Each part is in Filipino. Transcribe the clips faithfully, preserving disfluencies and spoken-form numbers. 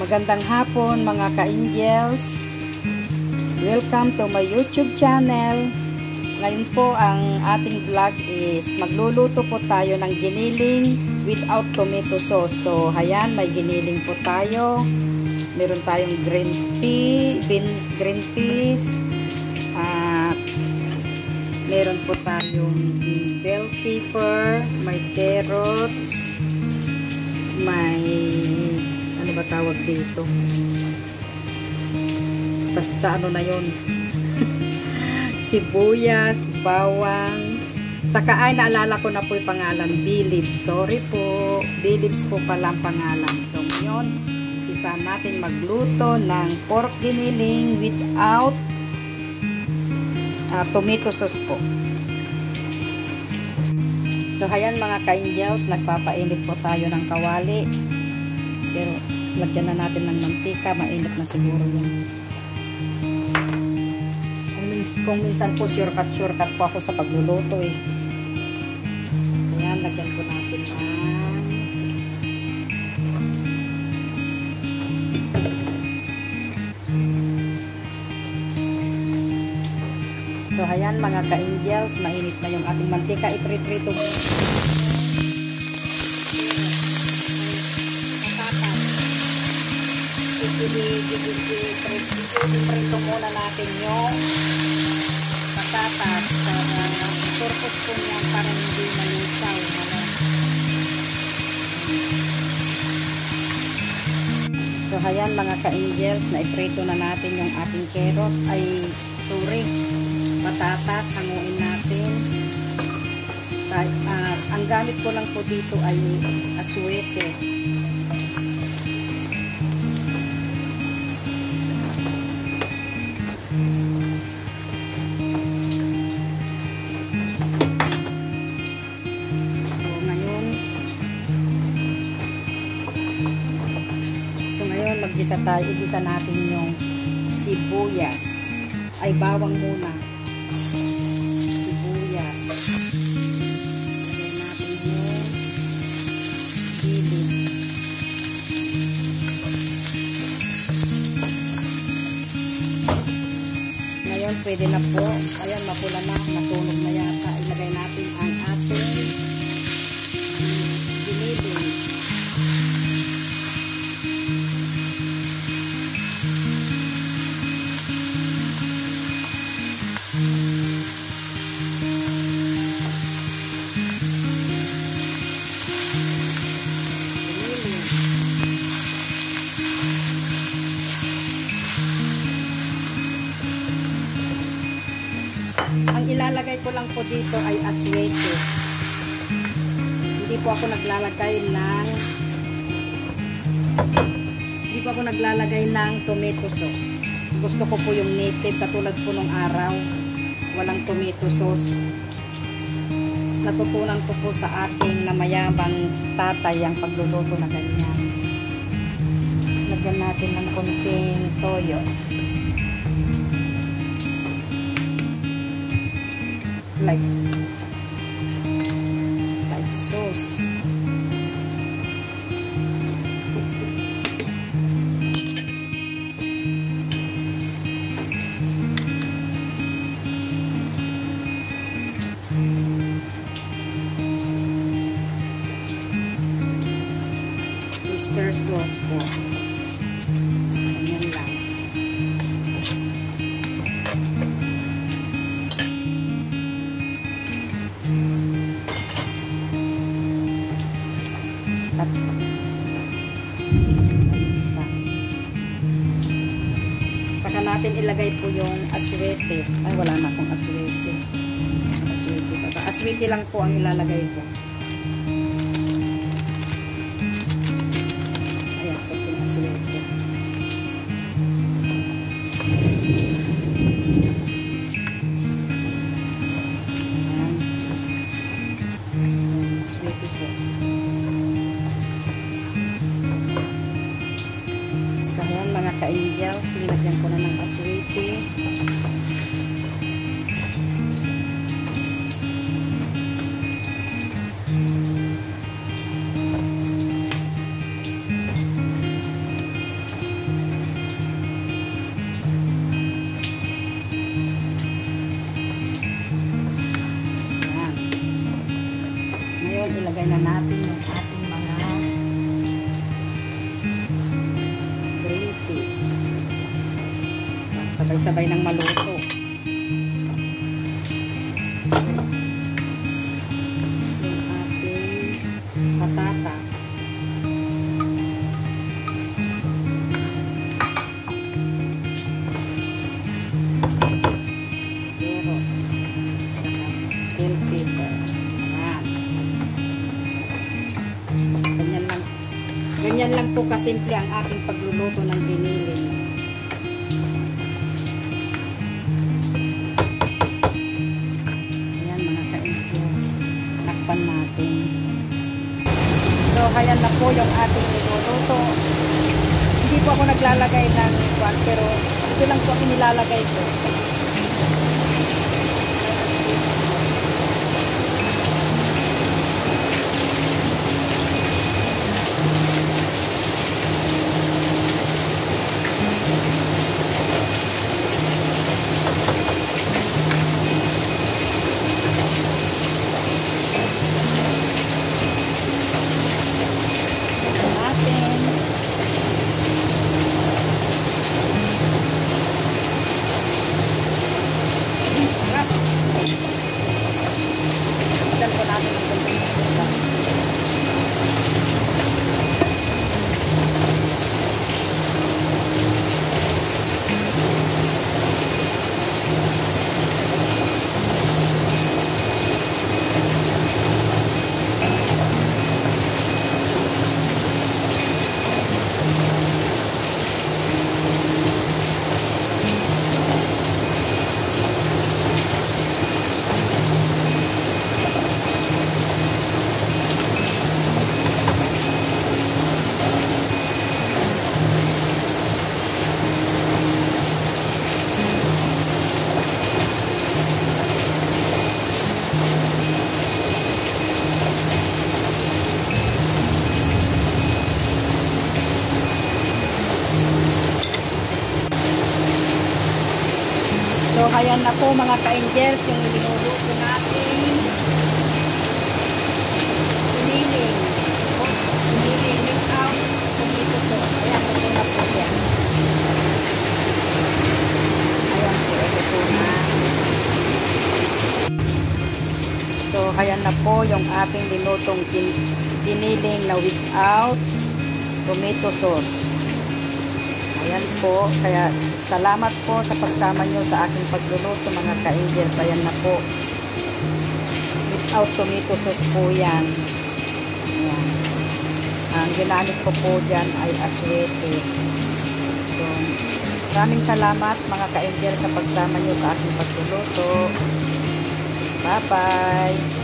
Magandang hapon mga ka-angels. Welcome to my YouTube channel. Ngayon po ang ating vlog is magluluto po tayo ng giniling without tomato sauce. So ayan, may giniling po tayo. Meron tayong green pea, bean, green peas. At meron po tayong bell pepper, may carrots, may ano ba tawag dito? Basta ano na yun. Sibuyas, bawang. Saka ay naalala ko na po yung pangalan, B-leaves. Sorry po. B-leaves po pala ang pangalan. So ngayon, isa natin magluto ng pork giniling without uh, tomato sauce po. So ayan mga ka-angels, nagpapainit po tayo ng kawali. Pero lagyan na natin ng mantika, mainit na siguro yun. Kung, mins kung minsan po shortcut shortcut po ako sa pagluluto eh. Ayan, lagyan po natin na. So ayan mga ka-angels, mainit na yung ating mantika, iprito-prito mo. I-prito muna natin yung patatas para purpose po niyan para hindi malusaw. So ayan mga ka-angels, na-iprito na natin yung ating carrot ay sorry, patatas, hanguin natin. Uh, ang gamit ko lang po dito ay aswete. Magisa tayo, igisa natin yung sibuyas. Ay, bawang muna. Sibuyas. Lagyan natin yung gilid. Ngayon, pwede na po. Ayan, mapula na. Natunog na yata. Ilagay natin ang ating giniling. Ang ilalagay ko lang po dito ay aswete. Hindi po ako naglalagay ng hindi po ako naglalagay ng tomato sauce. Gusto ko po yung native katulad po nung araw. Walang tomato sauce. Natutunan ko po sa aking na mayabang tatay ang pagluluto na ganyan. Lagyan natin ng konting toyo. Like, like sauce. Oyster sauce po. Ganyan lang. Saka natin ilagay po yung aswete. Ay, wala na akong aswete. Aswete pa. Aswete lang po ang ilalagay ko. Ayan po yung aswete. Ayan. Aswete po. So, ayan mga ka-angels, nilagyan ko na ng aswete. Ilalagay na natin yung ating mga green peas. Sabay-sabay ng maluto. Yung ating patatas. Carrots. Bell pepper. Ayan. Ganyan lang. Ganyan lang po kasimple ang ating pagluluto ng giniling. Natin. So, kaya na po yung ating niluluto. Hindi po ako naglalagay ng kwan, pero ito lang po inilalagay ko. So, ayan na po mga ka-angels yung linuluto natin. Giniling. Giniling. Mix out. Kumito po. Ayan, ito na po yan. Ayan po, ito po na. So, ayan na po yung ating linutong giniling na without tomato sauce. Ayan po, kaya salamat po sa pagsama nyo sa aking pagluluto mga ka-angels. Ayan na po. Without tomato sauce po yan. Ayan. Ang ginamit ko po dyan ay aswete. So, maraming salamat mga ka-angels sa pagsama nyo sa aking pagluluto. Bye-bye!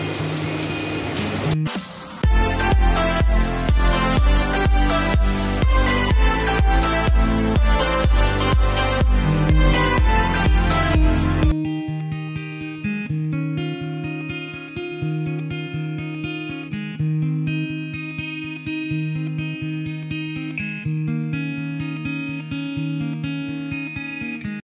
We'll be right back.